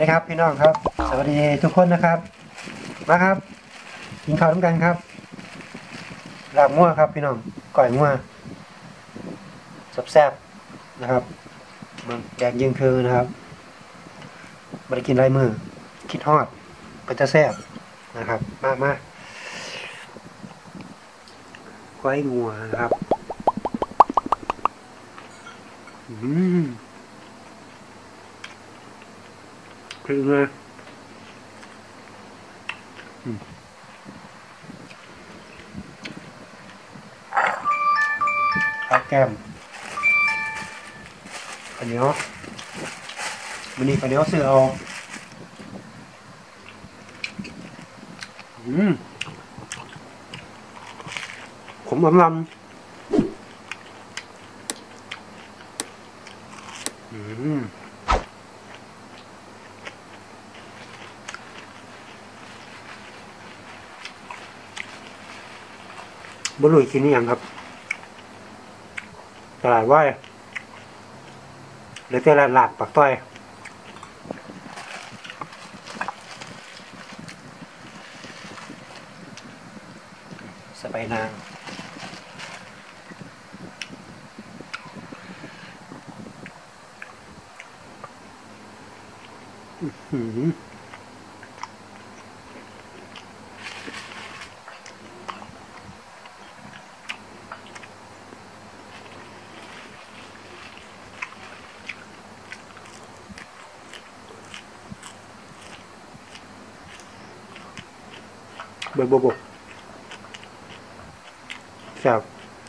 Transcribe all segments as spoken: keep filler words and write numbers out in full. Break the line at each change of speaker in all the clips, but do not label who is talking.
วัสดีครับพี่น้องครับสวัสดีทุกคนนะครับมาครับกินข้าวร่วมกันครับลาบงัวครับพี่น้องก่อยงัวแซ่บๆนะครับมันแดงยิงคือนะครับมาได้กินไรมือคิดฮอดก็จะแซ่บนะครับมามาก้อยงัวนะครับอืมคือไงข้าวแก้มข้าวเหนียววันนี้ข้าวเหนียวซื้อเอาอืมขมลำลำอืมบุรุษกินนี่ยังครับตลาดว่ายหรือตลาดหลักปักต้อยสไปนางอืมเบอร์บบแซ่บ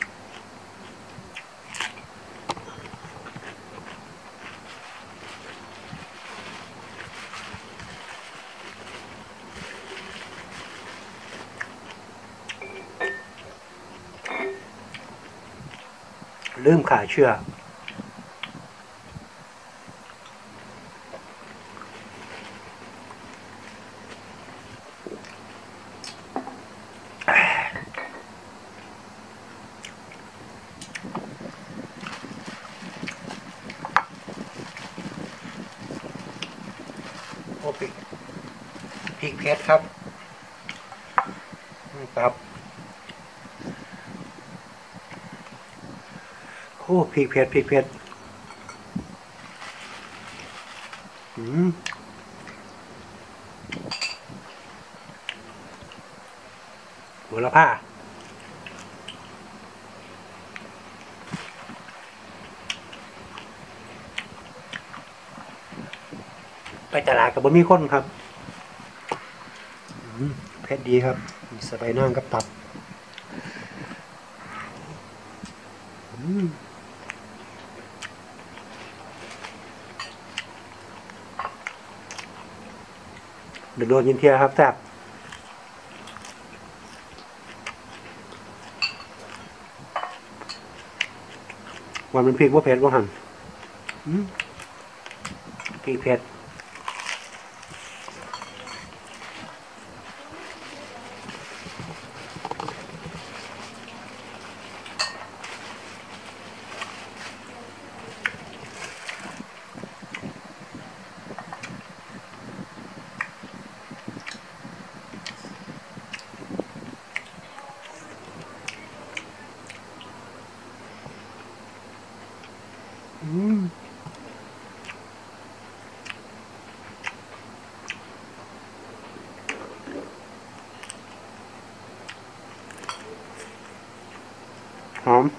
ลืมขาเชื่อโอ้พริกพริกเพชรครับครับโอ้พริกเพชรพริกเพชรอืมโหระพาไปตลาดกับบะหมี่ข้นครับเผ็ดดีครับมีสไปนั่งกับตับเดือดโดนยินเทียครับแซ่บวันเป็นพริกว่าเผ็ดว่าหั่นพริกเผ็ดอืมหอม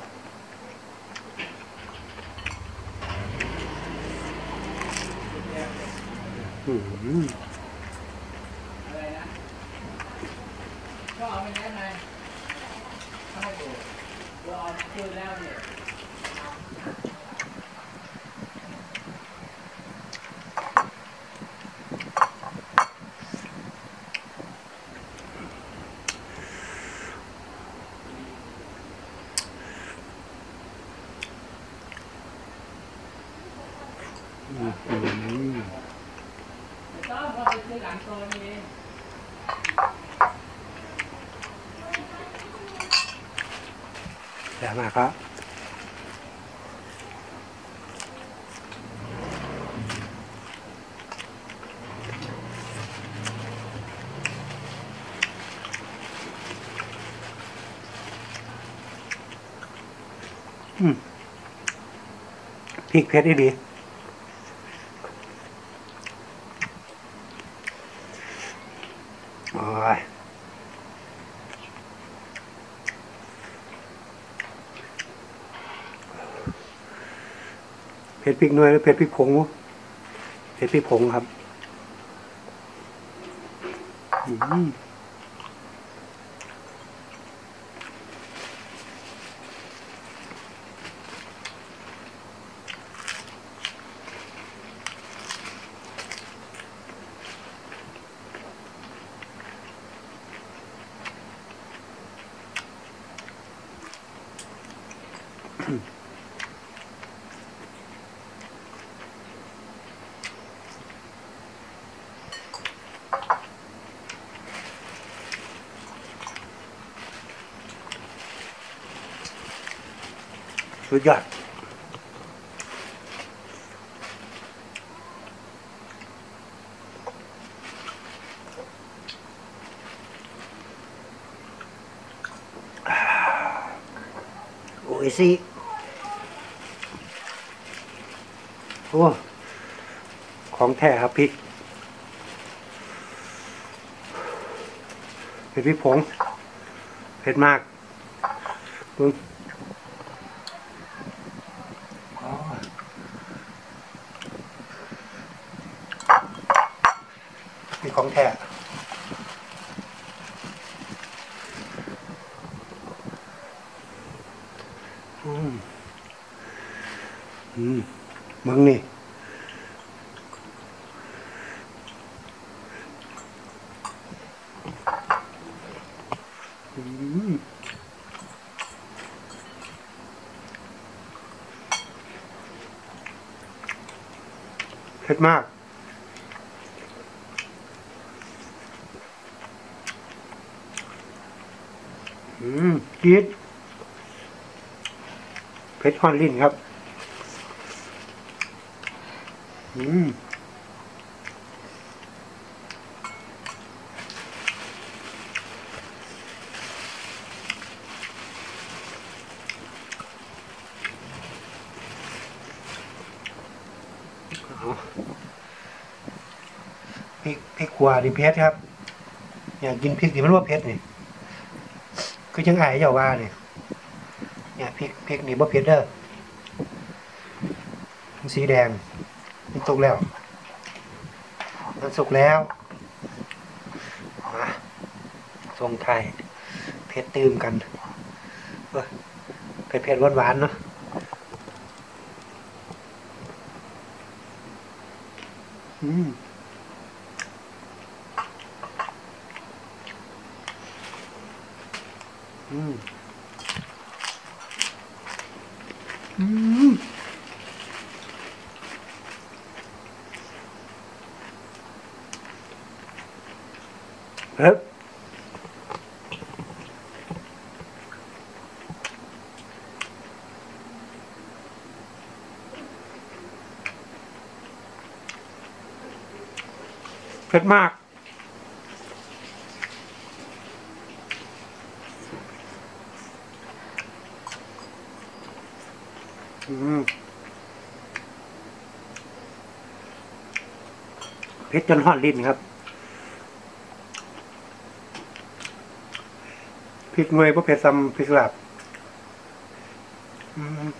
อืมอะไรนะก็เอาไปแนะนายให้ดูรอคิวแล้วเนี่ยแซ่บมากครับอืมพริกเผ็ดดีโอ้ยเผ็ดพริกหน่วยหรือเผ็ดพริกผงเผ็ดพริกผงครับอืมสุดยอดโอ้ยสิโอ้ของแท้ครับพริกเผ็ดพริกผงเผ็ดมากปึ้งมีของแท้อืมอืมมึงนี่อืมเผ็ดมากอืมจี๊ดเผ็ดฮอนลิ้นครับอืมพริกพริกขัวดิเผ็ดครับอยากกินพริกที่มันว่าเผ็ดนี่คือจังไห้เจ้าว่าเนี่ยเนี่ยพริกพริกนี่บ่เผ็ดเด้อสีแดงมันสุกแล้วมันสุกแล้วมาทรงไทยเผ็ดตื่มกันเผ็ดเผ็ดหวานหวานเนาะอืมอืมอืมเฮ้ยเผ็ดมากอืมเผ็ดจนห่อนลิ้นครับพริกหน่วยบ่เผ็ดซ้ำพริกลาบอืม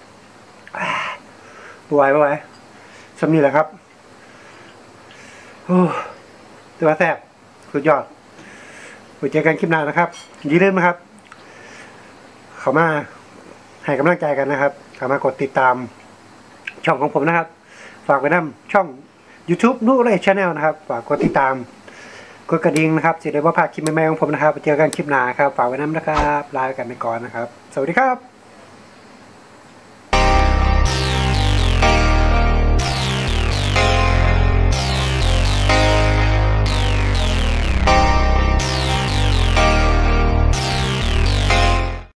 บไหวบไหวซ้ำนี่แหละครับโอ้ตัวแซ่บสุดยอดไว้เจอกันคลิปหน้านะครับอย่าลืมนะครับเข้ามาให้กำลังใจกันนะครับเข้ามากดติดตามช่องของผมนะครับฝากไว้นำช่อง YouTube นุเรศ Channel นะครับฝากกดติดตามกดกระดิ่งนะครับจะได้ว่าพลาดคลิปใหม่ๆของผมนะครับไปเจอกันคลิปหน้าครับฝากไว้นำนะครับลาไปกันไปก่อนนะครับสวัสดีครับ